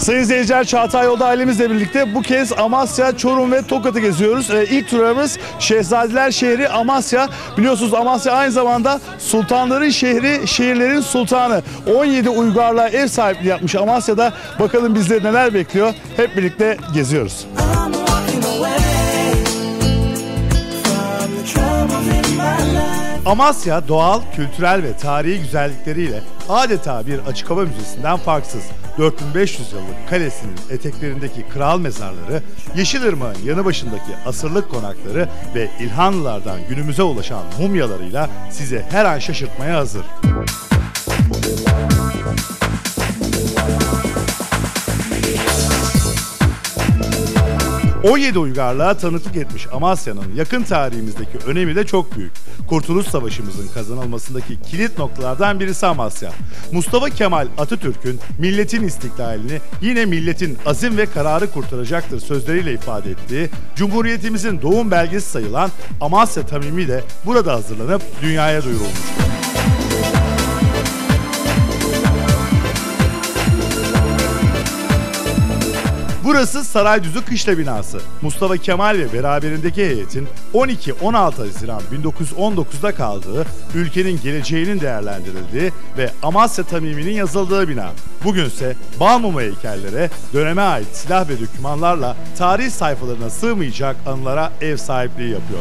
Sayın izleyiciler, Çağatay Yolda ailemizle birlikte bu kez Amasya, Çorum ve Tokat'ı geziyoruz. İlk turumuz Şehzadeler şehri Amasya. Biliyorsunuz Amasya aynı zamanda sultanların şehri, şehirlerin sultanı. 17 uygarlığa ev sahipliği yapmış Amasya'da. Bakalım bizleri neler bekliyor. Hep birlikte geziyoruz. Amasya doğal, kültürel ve tarihi güzellikleriyle adeta bir açık hava müzesinden farksız. 4500 yıllık kalesinin eteklerindeki kral mezarları, Yeşilırmak'ın yanı başındaki asırlık konakları ve İlhanlılardan günümüze ulaşan mumyalarıyla size her an şaşırtmaya hazır. O 17 uygarlığa tanıklık etmiş Amasya'nın yakın tarihimizdeki önemi de çok büyük. Kurtuluş Savaşımızın kazanılmasındaki kilit noktalardan birisi Amasya. Mustafa Kemal Atatürk'ün milletin istiklalini yine milletin azim ve kararı kurtaracaktır sözleriyle ifade ettiği, Cumhuriyetimizin doğum belgesi sayılan Amasya Tamimi de burada hazırlanıp dünyaya duyurulmuştur. Burası Saraydüzü Kışla Binası. Mustafa Kemal ve beraberindeki heyetin 12-16 Haziran 1919'da kaldığı, ülkenin geleceğinin değerlendirildiği ve Amasya Tamimi'nin yazıldığı bina. Bugünse Balmumu heykellere, döneme ait silah ve dokümanlarla tarih sayfalarına sığmayacak anılara ev sahipliği yapıyor.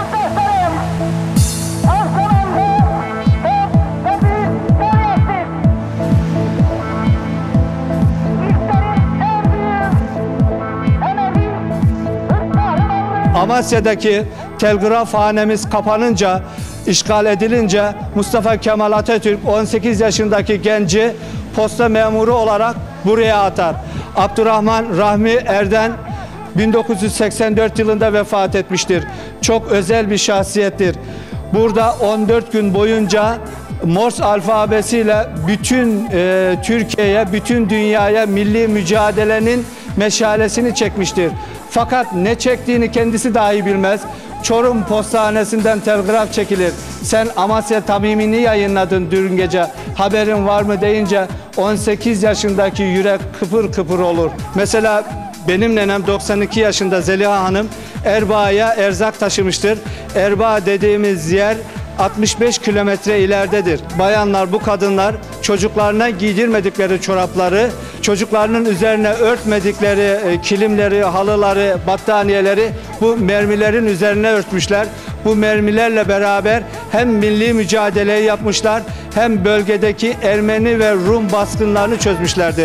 Amasya'daki telgrafhanemiz kapanınca, işgal edilince Mustafa Kemal Atatürk 18 yaşındaki genci posta memuru olarak buraya atar. Abdurrahman Rahmi Erden 1984 yılında vefat etmiştir. Çok özel bir şahsiyettir. Burada 14 gün boyunca Morse alfabesiyle bütün Türkiye'ye, bütün dünyaya milli mücadelenin meşalesini çekmiştir. Fakat ne çektiğini kendisi dahi bilmez. Çorum Postanesi'nden telgraf çekilir. Sen Amasya Tamimi'ni yayınladın dün gece. Haberin var mı deyince 18 yaşındaki yürek kıpır kıpır olur. Mesela benim nenem 92 yaşında Zeliha Hanım Erbaa'ya erzak taşımıştır. Erbaa dediğimiz yer 65 kilometre ileridedir. Bayanlar, bu kadınlar çocuklarına giydirmedikleri çorapları, çocuklarının üzerine örtmedikleri kilimleri, halıları, battaniyeleri bu mermilerin üzerine örtmüşler. Bu mermilerle beraber hem milli mücadeleyi yapmışlar, hem bölgedeki Ermeni ve Rum baskınlarını çözmüşlerdir.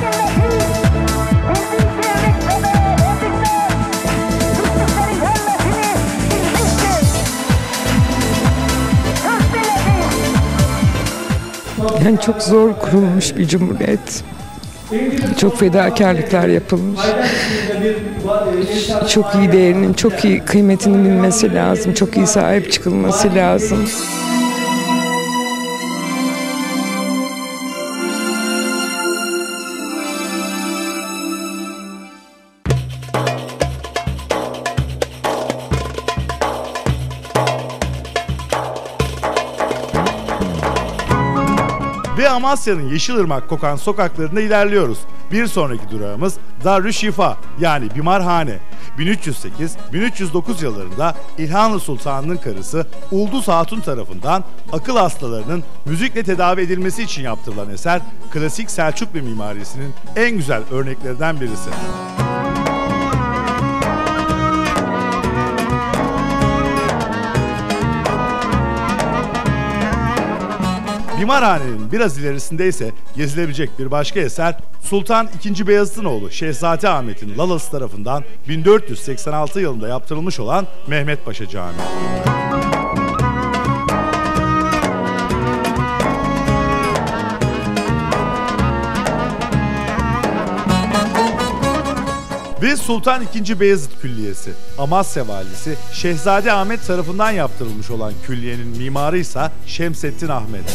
Yani çok zor kurulmuş bir cumhuriyet. Çok fedakarlıklar yapılmış. Çok iyi değerinin, çok iyi kıymetini bilmesi lazım. Çok iyi sahip çıkılması lazım. Ve Amasya'nın Yeşilırmak kokan sokaklarında ilerliyoruz. Bir sonraki durağımız Darüşşifa yani Bimarhane. 1308-1309 yıllarında İlhanlı Sultanı'nın karısı Ulduz Hatun tarafından akıl hastalarının müzikle tedavi edilmesi için yaptırılan eser, klasik Selçuklu mimarisinin en güzel örneklerinden birisi. Bimarhane'nin biraz ilerisinde ise gezilebilecek bir başka eser, Sultan II. Beyazıt'ın oğlu Şehzade Ahmet'in Lalası tarafından 1486 yılında yaptırılmış olan Mehmet Paşa Camii. Ve Sultan II. Beyazıt Külliyesi, Amasya Valisi Şehzade Ahmet tarafından yaptırılmış olan külliyenin mimarı ise Şemsettin Ahmet.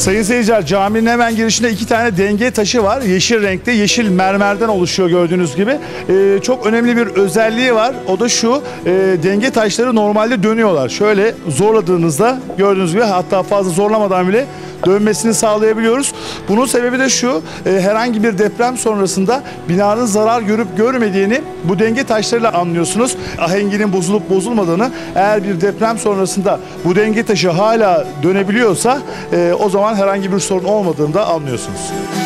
Sayın seyirciler, caminin hemen girişinde 2 tane denge taşı var. Yeşil renkte, yeşil mermerden oluşuyor gördüğünüz gibi. Çok önemli bir özelliği var. O da şu, denge taşları normalde dönüyorlar. Şöyle zorladığınızda gördüğünüz gibi, hatta fazla zorlamadan bile dönmesini sağlayabiliyoruz. Bunun sebebi de şu, herhangi bir deprem sonrasında binanın zarar görüp görmediğini bu denge taşlarıyla anlıyorsunuz. Ahenginin bozulup bozulmadığını, eğer bir deprem sonrasında bu denge taşı hala dönebiliyorsa o zaman herhangi bir sorun olmadığını da anlıyorsunuz.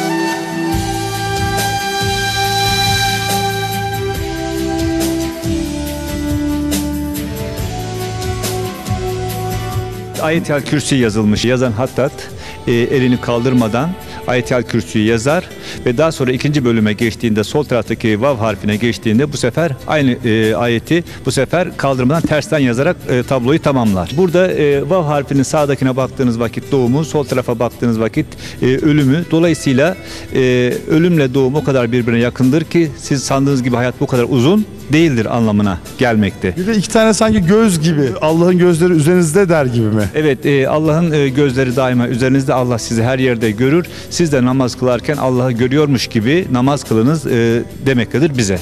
Ayet-el Kürsi yazılmış. Yazan hattat elini kaldırmadan Ayet-el Kürsi'yi yazar ve daha sonra ikinci bölüme geçtiğinde, sol taraftaki vav harfine geçtiğinde bu sefer aynı ayeti bu sefer kaldırmadan tersten yazarak tabloyu tamamlar. Burada vav harfinin sağdakine baktığınız vakit doğumu, sol tarafa baktığınız vakit ölümü. Dolayısıyla ölümle doğum o kadar birbirine yakındır ki siz sandığınız gibi hayat bu kadar uzun değildir anlamına gelmekte. Bir de 2 tane sanki göz gibi, Allah'ın gözleri üzerinizde der gibi mi? Evet, Allah'ın gözleri daima üzerinizde. Allah sizi her yerde görür. Siz de namaz kılarken Allah'ı görüyormuş gibi namaz kılınız demektedir bize.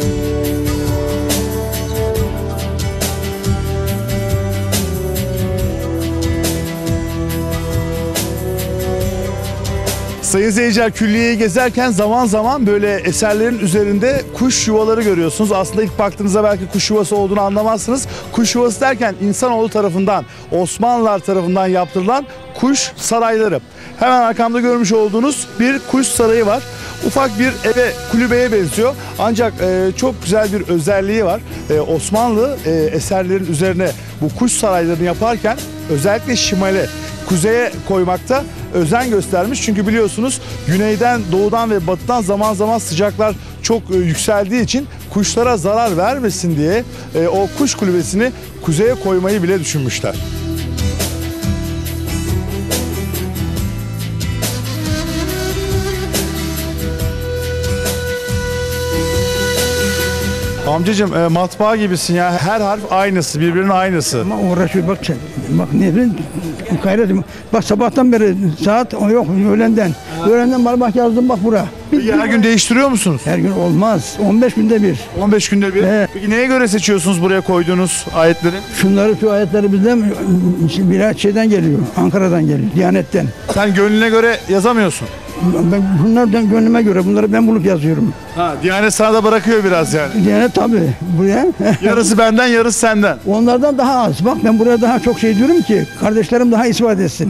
Sayın seyirciler, külliyeyi gezerken zaman zaman böyle eserlerin üzerinde kuş yuvaları görüyorsunuz. Aslında ilk baktığınızda belki kuş yuvası olduğunu anlamazsınız. Kuş yuvası derken insanoğlu tarafından, Osmanlılar tarafından yaptırılan kuş sarayları. Hemen arkamda görmüş olduğunuz bir kuş sarayı var. Ufak bir eve, kulübeye benziyor. Ancak çok güzel bir özelliği var. Osmanlı eserlerin üzerine bu kuş saraylarını yaparken özellikle şimale, kuzeye koymakta özen göstermiş. Çünkü biliyorsunuz güneyden, doğudan ve batıdan zaman zaman sıcaklar çok yükseldiği için kuşlara zarar vermesin diye o kuş kulübesini kuzeye koymayı bile düşünmüşler. Amcacığım, matbaa gibisin ya. Her harf aynısı, birbirinin aynısı. Ama uğraşıyor bak sen. Bak ne bileyim, gayret. Bak sabahtan beri saat yok öğlenden. Öğlenden bak yazdım bak bura. Peki her gün değiştiriyor musunuz? Her gün olmaz. 15 günde bir. 15 günde bir. Evet. Peki neye göre seçiyorsunuz buraya koyduğunuz ayetleri? Şu ayetleri bizden biraz şeyden geliyor. Ankara'dan geliyor. Diyanet'ten. Sen gönlüne göre yazamıyorsun. Ben bunlardan gönlüme göre bunları ben bulup yazıyorum. Ha, Diyanet sana da bırakıyor biraz yani. Diyanet tabii. Buraya. Yarısı benden, yarısı senden. Onlardan daha az. Bak ben buraya daha çok şey diyorum ki kardeşlerim daha istifade etsin.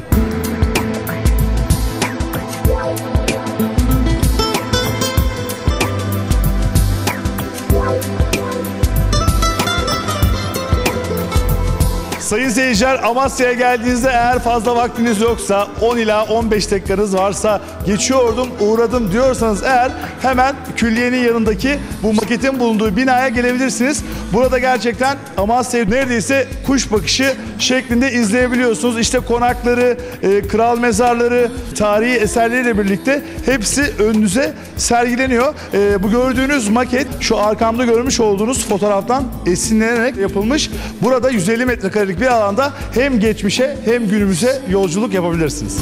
Sayın seyirciler, Amasya'ya geldiğinizde eğer fazla vaktiniz yoksa, 10 ila 15 dakikanız varsa, geçiyordum, uğradım diyorsanız eğer, hemen külliyenin yanındaki bu maketin bulunduğu binaya gelebilirsiniz. Burada gerçekten Amasya'yı neredeyse kuş bakışı şeklinde izleyebiliyorsunuz. İşte konakları, kral mezarları, tarihi eserleriyle birlikte hepsi önünüze sergileniyor. Bu gördüğünüz maket, şu arkamda görmüş olduğunuz fotoğraftan esinlenerek yapılmış. Burada 150 metrekarelik bir alanda hem geçmişe hem günümüze yolculuk yapabilirsiniz.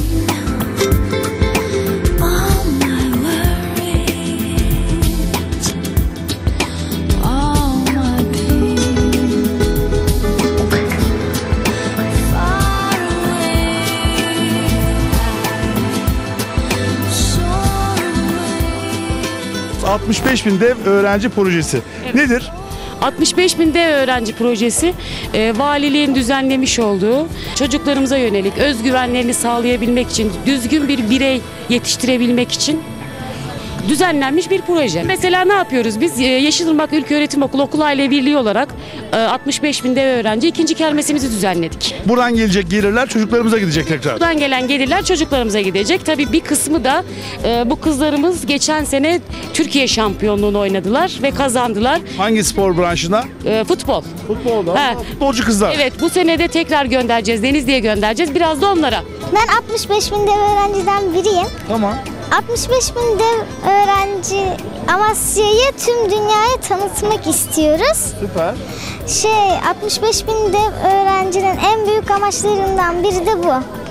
...65.000 dev öğrenci projesi. Evet. Nedir? 65.000 dev öğrenci projesi, valiliğin düzenlemiş olduğu çocuklarımıza yönelik özgüvenlerini sağlayabilmek için, düzgün bir birey yetiştirebilmek için düzenlenmiş bir proje. Mesela ne yapıyoruz biz? Yeşilırmak İlköğretim Okulu okul aile birliği olarak 65.000 dev öğrenci ikinci kermesimizi düzenledik. Buradan gelecek gelirler çocuklarımıza gidecek tekrar. Buradan gelen gelirler çocuklarımıza gidecek. Tabii bir kısmı da bu kızlarımız geçen sene Türkiye şampiyonluğunu oynadılar ve kazandılar. Hangi spor branşında? Futbol. Futbolda. Futbolcu kızlar. Evet, bu sene de tekrar göndereceğiz. Denizli'ye göndereceğiz. Biraz da onlara. Ben 65.000 dev öğrenciden biriyim. Tamam. 65.000 dev öğrenci Amasya'yı tüm dünyaya tanıtmak istiyoruz. Süper. 65.000 dev öğrencinin en büyük amaçlarından biri de bu.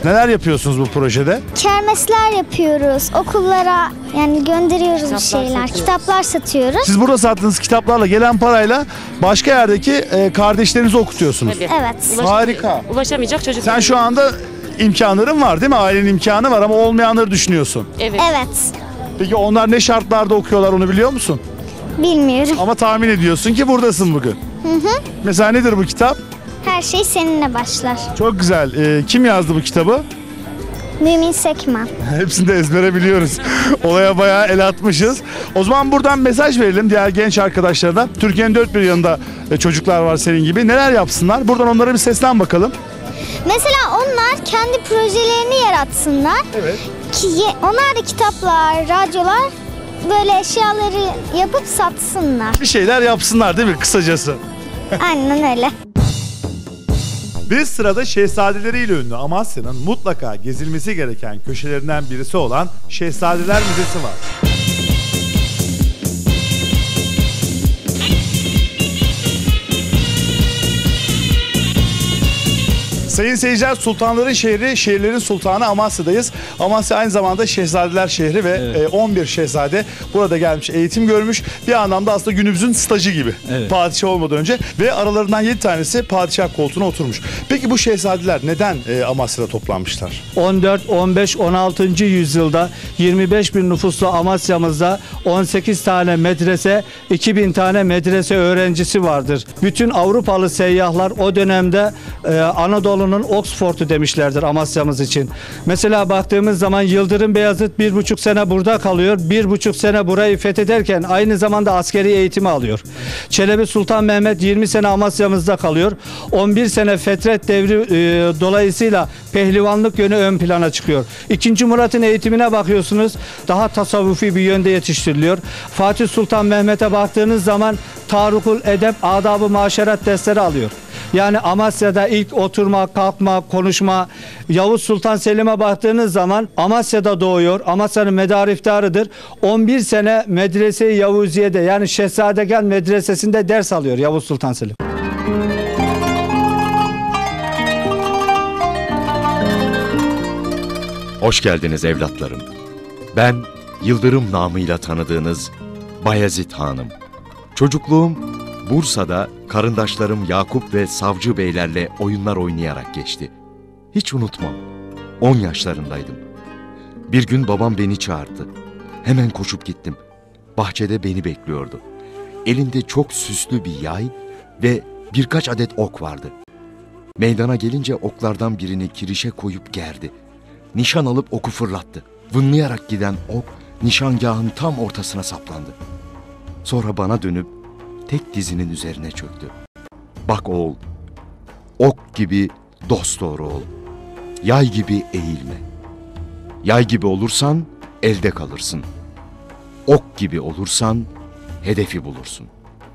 Neler yapıyorsunuz bu projede? Kermesler yapıyoruz. Okullara yani gönderiyoruz bir şeyler. satıyoruz. Kitaplar satıyoruz. Siz burada sattığınız kitaplarla gelen parayla başka yerdeki kardeşlerinizi okutuyorsunuz. Tabii. Evet. Harika. Ulaşamayacak çocuklar. Sen şu anda imkanların var değil mi? Ailenin imkanı var ama olmayanları düşünüyorsun. Evet. Evet. Peki onlar ne şartlarda okuyorlar onu biliyor musun? Bilmiyorum. Ama tahmin ediyorsun ki buradasın bugün. Mesela nedir bu kitap? Her şey seninle başlar. Çok güzel. Kim yazdı bu kitabı? Mümin Sekman. Hepsini de ezbere biliyoruz. Olaya bayağı el atmışız. O zaman buradan mesaj verelim diğer genç arkadaşlarına. Türkiye'nin dört bir yanında çocuklar var senin gibi. Neler yapsınlar? Buradan onlara bir seslen bakalım. Mesela onlar kendi projelerini yaratsınlar. Evet. Onlar da kitaplar, radyolar böyle eşyaları yapıp satsınlar. Bir şeyler yapsınlar değil mi kısacası? Aynen öyle. Bir sırada şehzadeleriyle ünlü Amasya'nın mutlaka gezilmesi gereken köşelerinden birisi olan Şehzadeler Müzesi var. Sayın seyirciler, sultanların şehri, şehirlerin sultanı Amasya'dayız. Amasya aynı zamanda şehzadeler şehri ve 11 şehzade burada gelmiş, eğitim görmüş. Bir anlamda aslında günümüzün stajı gibi. Evet. Padişah olmadan önce ve aralarından 7 tanesi padişah koltuğuna oturmuş. Peki bu şehzadeler neden Amasya'da toplanmışlar? 14, 15, 16. yüzyılda 25 bin nüfuslu Amasya'mızda 18 tane medrese, 2000 tane medrese öğrencisi vardır. Bütün Avrupalı seyyahlar o dönemde Anadolu'nun Oxford'u demişlerdir Amasya'mız için. Mesela baktığımız zaman Yıldırım Beyazıt 1,5 sene burada kalıyor. 1,5 sene burayı fethederken aynı zamanda askeri eğitimi alıyor. Çelebi Sultan Mehmet 20 sene Amasya'mızda kalıyor. 11 sene Fetret devri dolayısıyla pehlivanlık yönü ön plana çıkıyor. 2. Murat'ın eğitimine bakıyorsunuz. Daha tasavvufi bir yönde yetiştiriliyor. Fatih Sultan Mehmet'e baktığınız zaman Tarukul Edep, Adab-ı Maşeret dersleri alıyor. Yani Amasya'da ilk oturma, kalkma, konuşma. Yavuz Sultan Selim'e baktığınız zaman Amasya'da doğuyor. Amasya'nın medarı iftiharıdır. 11 sene Medrese-i Yavuziye'de yani Şehzadegân Medresesi'nde ders alıyor Yavuz Sultan Selim. Hoş geldiniz evlatlarım. Ben Yıldırım namıyla tanıdığınız Bayezid Hanım. Çocukluğum Bursa'da karındaşlarım Yakup ve Savcı Beylerle oyunlar oynayarak geçti. Hiç unutmam. 10 yaşlarındaydım. Bir gün babam beni çağırdı. Hemen koşup gittim. Bahçede beni bekliyordu. Elinde çok süslü bir yay ve birkaç adet ok vardı. Meydana gelince oklardan birini kirişe koyup gerdi. Nişan alıp oku fırlattı. Vınlayarak giden ok nişangahın tam ortasına saplandı. Sonra bana dönüp tek dizinin üzerine çöktü. Bak oğul, ok gibi dosdoğru ol. Yay gibi eğilme. Yay gibi olursan elde kalırsın. Ok gibi olursan hedefi bulursun.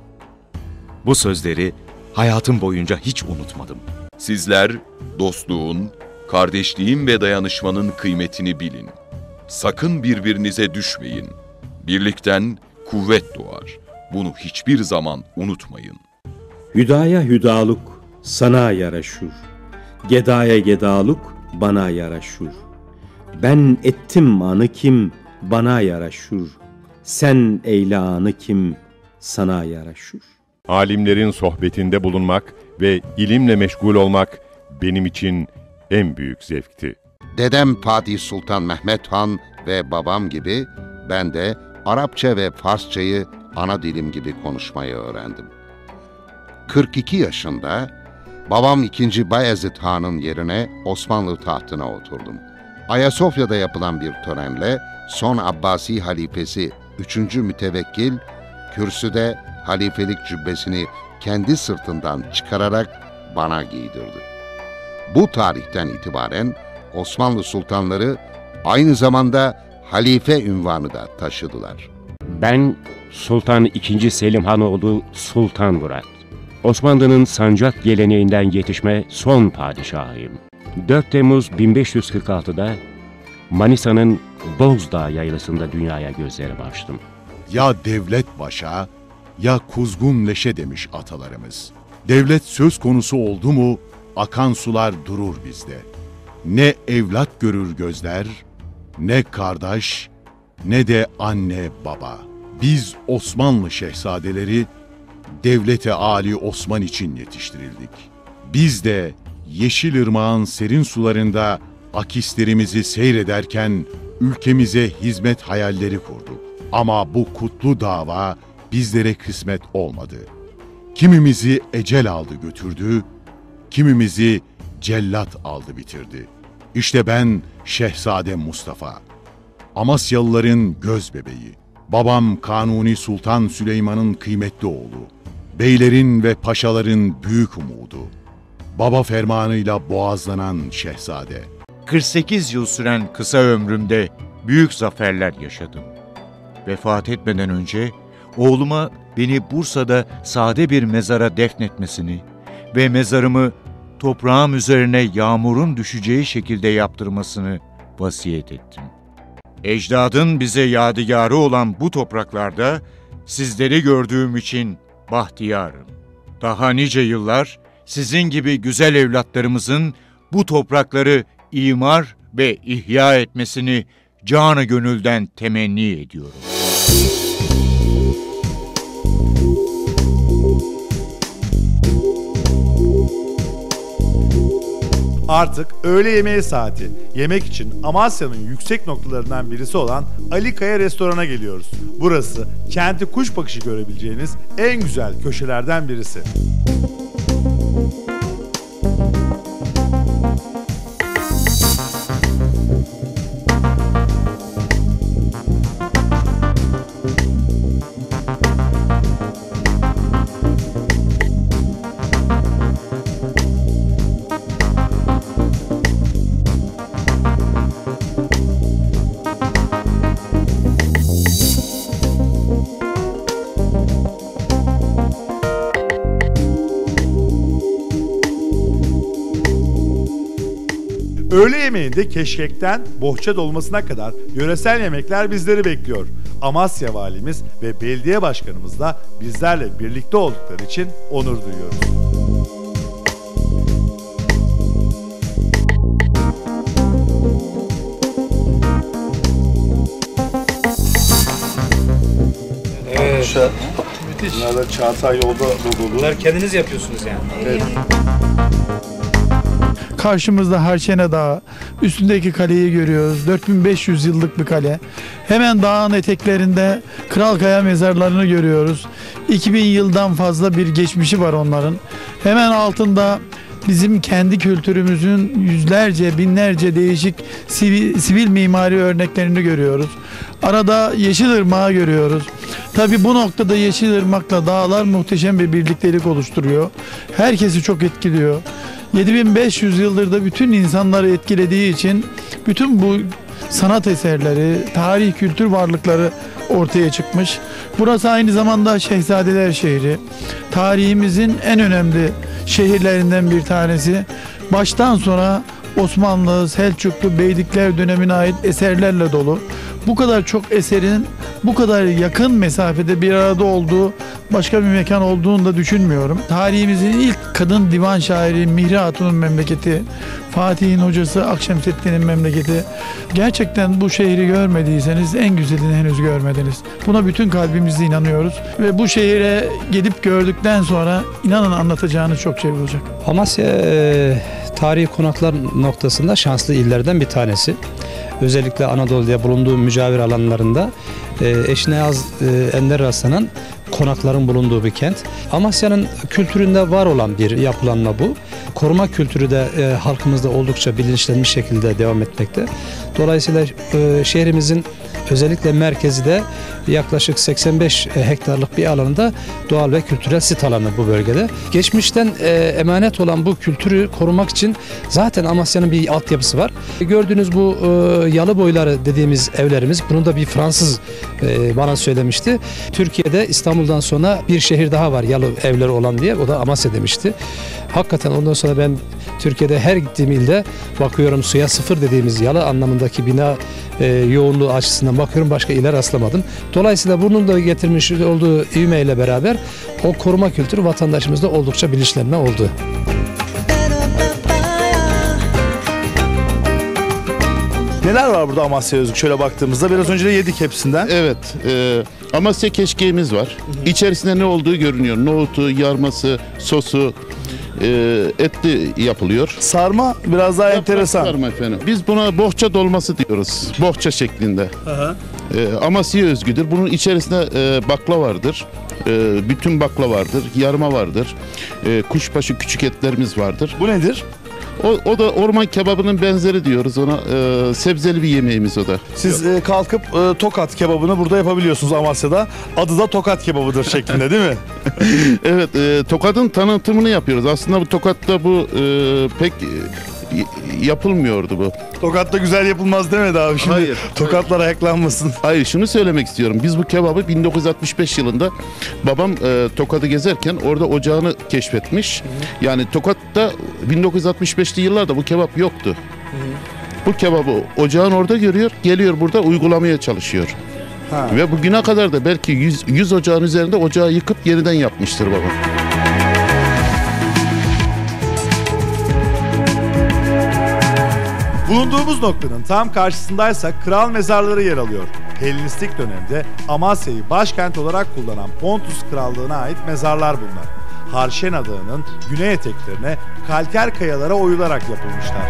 Bu sözleri hayatım boyunca hiç unutmadım. Sizler dostluğun, kardeşliğin ve dayanışmanın kıymetini bilin. Sakın birbirinize düşmeyin. Birlikten kuvvet doğar. Bunu hiçbir zaman unutmayın. Hüdaya hüdaluk sana yaraşur. Gedaya gedaluk bana yaraşur. Ben ettim anı kim bana yaraşur. Sen eyle anı kim sana yaraşur. Alimlerin sohbetinde bulunmak ve ilimle meşgul olmak benim için en büyük zevkti. Dedem Fatih Sultan Mehmet Han ve babam gibi ben de Arapça ve Farsçayı ana dilim gibi konuşmayı öğrendim. 42 yaşında babam 2. Bayezid Han'ın yerine Osmanlı tahtına oturdum. Ayasofya'da yapılan bir törenle son Abbasi halifesi 3. Mütevekkil kürsüde halifelik cübbesini kendi sırtından çıkararak bana giydirdi. Bu tarihten itibaren Osmanlı sultanları aynı zamanda halife unvanı da taşıdılar. Ben Sultan II. Selim Hanoğlu Sultan Murat. Osmanlı'nın sancak geleneğinden yetişme son padişahıyım. 4 Temmuz 1546'da Manisa'nın Bozdağ yaylasında dünyaya gözlerim açtım. Ya devlet başa, ya kuzgun leşe demiş atalarımız. Devlet söz konusu oldu mu, akan sular durur bizde. ne evlat görür gözler, ne kardeş, ne de anne baba. Biz Osmanlı şehzadeleri Devlet-i Ali Osman için yetiştirildik. Biz de Yeşilırmağın serin sularında akislerimizi seyrederken ülkemize hizmet hayalleri kurduk. Ama bu kutlu dava bizlere kısmet olmadı. Kimimizi ecel aldı götürdü, kimimizi cellat aldı bitirdi. İşte ben Şehzade Mustafa, Amasyalıların göz bebeği. Babam Kanuni Sultan Süleyman'ın kıymetli oğlu, beylerin ve paşaların büyük umudu. Baba fermanıyla boğazlanan şehzade. 48 yıl süren kısa ömrümde büyük zaferler yaşadım. Vefat etmeden önce oğluma beni Bursa'da sade bir mezara defnetmesini ve mezarımı toprağım üzerine yağmurun düşeceği şekilde yaptırmasını vasiyet ettim. Ecdadın bize yadigarı olan bu topraklarda sizleri gördüğüm için bahtiyarım. Daha nice yıllar sizin gibi güzel evlatlarımızın bu toprakları imar ve ihya etmesini canı gönülden temenni ediyorum. Artık öğle yemeği saati. Yemek için Amasya'nın yüksek noktalarından birisi olan Ali Kaya Restoran'a geliyoruz. Burası kenti kuş bakışı görebileceğiniz en güzel köşelerden birisi. Öğle yemeğinde keşkekten bohça dolmasına kadar yöresel yemekler bizleri bekliyor. Amasya Valimiz ve Belediye Başkanımız da bizlerle birlikte oldukları için onur duyuyoruz. Evet. Müthiş. Bunlar da Çağatay yolda dolu. Bunlar kendiniz yapıyorsunuz yani. Evet. Karşımızda Harçene Dağı, üstündeki kaleyi görüyoruz. 4500 yıllık bir kale. Hemen dağın eteklerinde Kralkaya mezarlarını görüyoruz. 2000 yıldan fazla bir geçmişi var onların. Hemen altında bizim kendi kültürümüzün yüzlerce, binlerce değişik sivil mimari örneklerini görüyoruz. Arada Yeşilırmak'ı görüyoruz. Tabii bu noktada Yeşilırmak'la dağlar muhteşem bir birliktelik oluşturuyor. Herkesi çok etkiliyor. 7500 yıldır da bütün insanları etkilediği için bütün bu sanat eserleri, tarih, kültür varlıkları ortaya çıkmış. Burası aynı zamanda Şehzadeler şehri. Tarihimizin en önemli şehirlerinden bir tanesi. Baştan sona Osmanlı, Selçuklu, Beydikler dönemine ait eserlerle dolu. Bu kadar çok eserin bu kadar yakın mesafede bir arada olduğu başka bir mekan olduğunu da düşünmüyorum. Tarihimizin ilk kadın divan şairi Mihri Hatun'un memleketi, Fatih'in hocası Akşemseddin'in memleketi. Gerçekten bu şehri görmediyseniz en güzelini henüz görmediniz. Buna bütün kalbimizle inanıyoruz ve bu şehire gelip gördükten sonra inanın anlatacağınız çok şey olacak. Amasya tarihi konaklar noktasında şanslı illerden bir tanesi. Özellikle Anadolu'da bulunduğu mücavir alanlarında eşine az ender rastlanan konakların bulunduğu bir kent. Amasya'nın kültüründe var olan bir yapılanma bu. Koruma kültürü de halkımızda oldukça bilinçlenmiş şekilde devam etmekte. Dolayısıyla şehrimizin özellikle merkezi de yaklaşık 85 hektarlık bir alanda doğal ve kültürel sit alanı bu bölgede. Geçmişten emanet olan bu kültürü korumak için zaten Amasya'nın bir altyapısı var. Gördüğünüz bu yalı boyları dediğimiz evlerimiz, bunu da bir Fransız bana söylemişti. Türkiye'de İstanbul'dan sonra bir şehir daha var yalı evleri olan diye, o da Amasya demişti. Hakikaten ondan sonra ben Türkiye'de her gittiğim ilde bakıyorum, suya sıfır dediğimiz yalı anlamındaki bina yoğunluğu açısından bakıyorum, başka ile rastlamadım. Dolayısıyla bunun da getirmiş olduğu ivmeyle beraber o koruma kültürü vatandaşımızda oldukça bilinçlenme oldu. Neler var burada Amasya'ya özgü şöyle baktığımızda? Biraz önce de yedik hepsinden. Evet. Amasya keşkeğimiz var. İçerisinde ne olduğu görünüyor. Nohutu, yarması, sosu, etli yapılıyor. Sarma biraz daha enteresan. Sarma efendim. Biz buna bohça dolması diyoruz. Bohça şeklinde. Amasya özgüdür. Bunun içerisinde bakla vardır. Bütün bakla vardır. Yarma vardır. Kuşbaşı küçük etlerimiz vardır. Bu nedir? O da orman kebabının benzeri diyoruz ona. Sebzeli bir yemeğimiz o da. Siz kalkıp tokat kebabını burada yapabiliyorsunuz Amasya'da. Adı da tokat kebabıdır şeklinde değil mi? Evet, tokatın tanıtımını yapıyoruz. Aslında bu tokatta bu pek yapılmıyordu bu. Tokat'ta güzel yapılmaz demedi abi şimdi. Hayır. Tokatlar ayaklanmasın. Hayır, şunu söylemek istiyorum. Biz bu kebabı 1965 yılında babam Tokat'ı gezerken orada ocağını keşfetmiş. Yani Tokat'ta 1965'li yıllarda bu kebap yoktu. Bu kebabı ocağın orada görüyor, geliyor burada uygulamaya çalışıyor. Ve bugüne kadar da belki 100 ocağın üzerinde ocağı yıkıp yeniden yapmıştır babam. Bulunduğumuz noktanın tam karşısındaysa kral mezarları yer alıyor. Helenistik dönemde Amasya'yı başkent olarak kullanan Pontus Krallığı'na ait mezarlar bunlar. Harşena Dağı'nın güney eteklerine kalker kayalara oyularak yapılmışlar.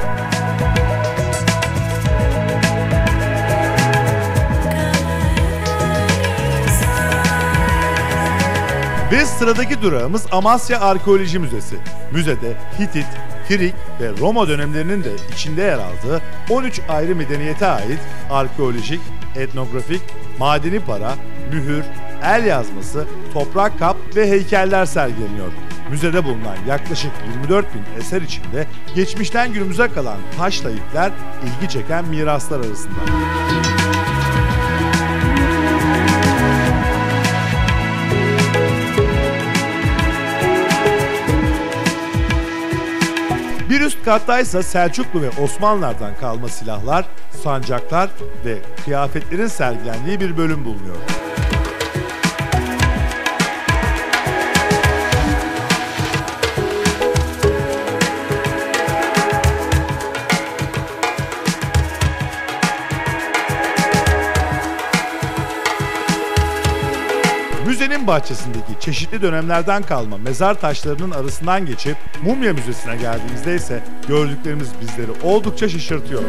Ve sıradaki durağımız Amasya Arkeoloji Müzesi. Müzede Hitit, Kirik ve Roma dönemlerinin de içinde yer aldığı 13 ayrı medeniyete ait arkeolojik, etnografik, madeni para, mühür, el yazması, toprak kap ve heykeller sergileniyor. Müzede bulunan yaklaşık 24.000 eser içinde geçmişten günümüze kalan taşla ipler ilgi çeken miraslar arasında. Bir üst kattaysa Selçuklu ve Osmanlılardan kalma silahlar, sancaklar ve kıyafetlerin sergilendiği bir bölüm bulunuyor. Müzenin bahçesindeki çeşitli dönemlerden kalma mezar taşlarının arasından geçip Mumya Müzesi'ne geldiğimizde ise gördüklerimiz bizleri oldukça şaşırtıyor.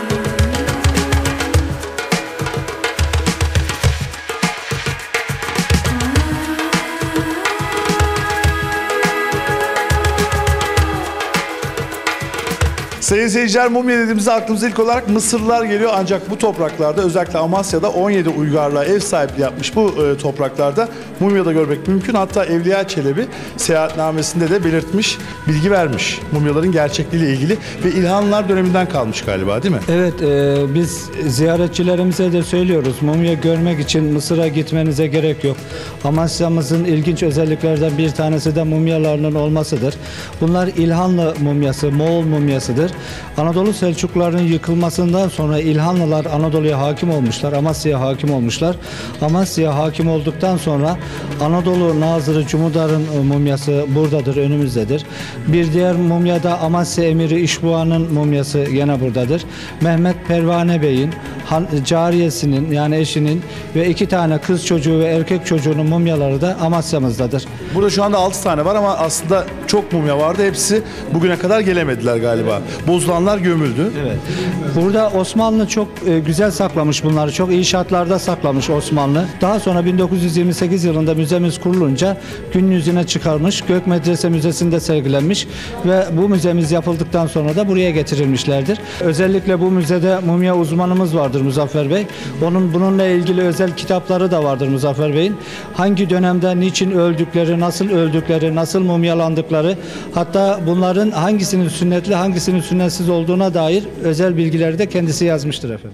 Sayın seyirciler, mumya dediğimizde aklımıza ilk olarak Mısırlılar geliyor. Ancak bu topraklarda, özellikle Amasya'da 17 uygarlığa ev sahipliği yapmış bu topraklarda mumya da görmek mümkün. Hatta Evliya Çelebi seyahatnamesinde de belirtmiş, bilgi vermiş mumyaların gerçekliğiyle ilgili ve İlhanlılar döneminden kalmış galiba, değil mi? Evet, biz ziyaretçilerimize de söylüyoruz. Mumya görmek için Mısır'a gitmenize gerek yok. Amasya'mızın ilginç özelliklerden bir tanesi de mumyalarının olmasıdır. Bunlar İlhanlı mumyası, Moğol mumyasıdır. Anadolu Selçukluların yıkılmasından sonra İlhanlılar Anadolu'ya hakim olmuşlar, Amasya'ya hakim olmuşlar. Amasya'ya hakim olduktan sonra Anadolu Nazırı Cumudar'ın mumyası buradadır, önümüzdedir. Bir diğer mumya da Amasya Emiri İşbuğa'nın mumyası yine buradadır. Mehmet Pervane Bey'in cariyesinin, yani eşinin ve 2 tane kız çocuğu ve erkek çocuğunun mumyaları da Amasya'mızdadır. Burada şu anda 6 tane var ama aslında çok mumya vardı. Hepsi bugüne kadar gelemediler galiba. Bozulanlar gömüldü. Evet. Burada Osmanlı çok güzel saklamış bunları. Çok iyi şartlarda saklamış Osmanlı. Daha sonra 1928 yılında müzemiz kurulunca gün yüzüne çıkarmış. Gök Medrese Müzesi'nde sergilenmiş ve bu müzemiz yapıldıktan sonra da buraya getirilmişlerdir. Özellikle bu müzede mumya uzmanımız vardır Muzaffer Bey. Bununla ilgili özel kitapları da vardır Muzaffer Bey'in. Hangi dönemde niçin öldükleri, nasıl mumyalandıkları, hatta bunların hangisinin sünnetli, hangisinin sünnetsiz olduğuna dair özel bilgileri de kendisi yazmıştır efendim.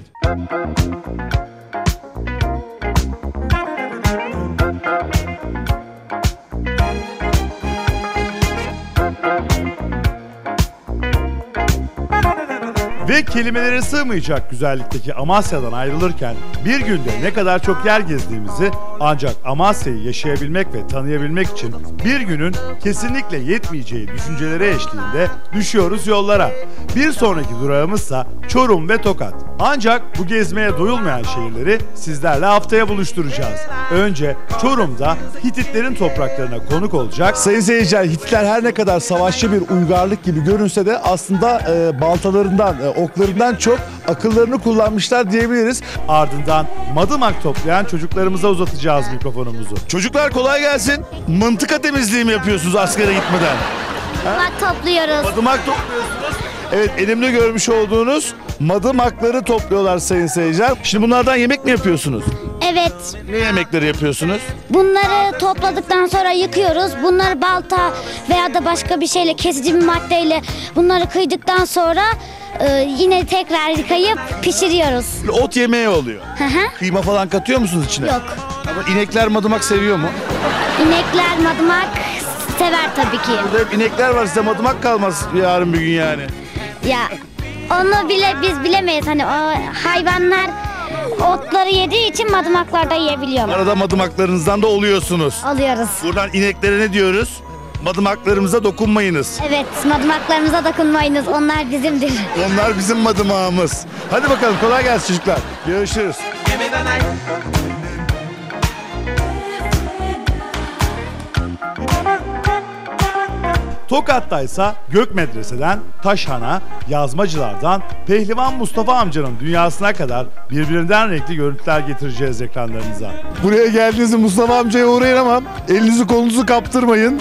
Ve kelimelere sığmayacak güzellikteki Amasya'dan ayrılırken bir günde ne kadar çok yer gezdiğimizi Ancak Amasya'yı yaşayabilmek ve tanıyabilmek için bir günün kesinlikle yetmeyeceği düşüncelere eşliğinde düşüyoruz yollara. Bir sonraki durağımızsa Çorum ve Tokat. Ancak bu gezmeye doyulmayan şehirleri sizlerle haftaya buluşturacağız. Önce Çorum'da Hititlerin topraklarına konuk olacak. Sayın seyirciler, Hititler her ne kadar savaşçı bir uygarlık gibi görünse de aslında baltalarından, oklarından çok akıllarını kullanmışlar diyebiliriz. Ardından madımak toplayan çocuklarımıza uzatacağız mikrofonumuzu. Çocuklar kolay gelsin. Mıntıka temizliği mi yapıyorsunuz askere gitmeden? Madımak topluyoruz. Madımak topluyorsunuz. Evet, elimde görmüş olduğunuz madımakları topluyorlar sayın seyirciler. Şimdi bunlardan yemek mi yapıyorsunuz? Evet. Ne yemekleri yapıyorsunuz? Bunları topladıktan sonra yıkıyoruz. Bunları balta veya da başka bir şeyle, kesici bir maddeyle bunları kıydıktan sonra yine tekrar yıkayıp pişiriyoruz. Ot yemeği oluyor. Hı hı. Kıyma falan katıyor musunuz içine? Yok. Ama inekler madımak seviyor mu? İnekler madımak sever tabii ki. Burada hep inekler var, size madımak kalmaz yarın bir gün yani. Ya onu bile biz bilemeyiz. Hani o hayvanlar otları yediği için madımaklar da yiyebiliyorlar. Arada madımaklarınızdan da oluyorsunuz. Alıyoruz. Buradan ineklere ne diyoruz? Madımaklarımıza dokunmayınız. Evet, madımaklarımıza dokunmayınız. Onlar bizimdir. Onlar bizim madımağımız. Hadi bakalım, kolay gelsin çocuklar. Görüşürüz. Tokat'taysa Gök Medrese'den Taşhan'a, yazmacılardan Pehlivan Mustafa amcanın dünyasına kadar birbirinden renkli görüntüler getireceğiz ekranlarınıza. Buraya geldiğinizde Mustafa amcaya uğrayın ama elinizi kolunuzu kaptırmayın.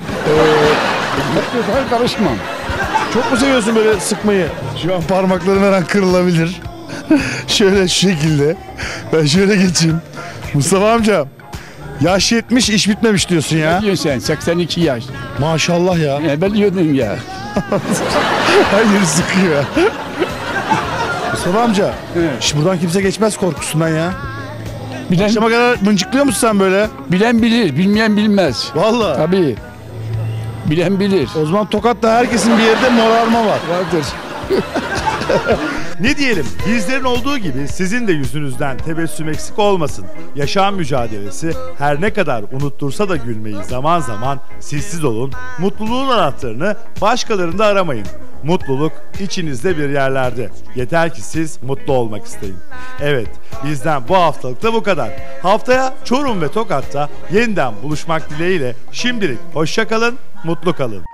Ben karışmam. Çok mu seviyorsun böyle sıkmayı? Şu an parmakların her an kırılabilir. Şöyle şu şekilde. Ben şöyle geçeyim. Mustafa amca, yaş 70 iş bitmemiş diyorsun ya. Ne diyorsun sen? 82 yaş. Maşallah ya. Ben diyordum ya. Hayır, sıkıyor. Mustafa amca, buradan kimse geçmez korkusundan ya. Akşama kadar mıncıklıyor musun sen böyle? Bilen bilir, bilmeyen bilmez. Vallahi. Tabii. Bilen bilir. O zaman Tokat'ta herkesin bir yerde morarma var. Vardır. Ne diyelim, bizlerin olduğu gibi sizin de yüzünüzden tebessüm eksik olmasın. Yaşam mücadelesi her ne kadar unuttursa da gülmeyi zaman zaman sessiz olun, mutluluğun anahtarını başkalarında aramayın. Mutluluk içinizde bir yerlerde. Yeter ki siz mutlu olmak isteyin. Evet, bizden bu haftalık da bu kadar. Haftaya Çorum ve Tokat'ta yeniden buluşmak dileğiyle şimdilik hoşça kalın, mutlu kalın.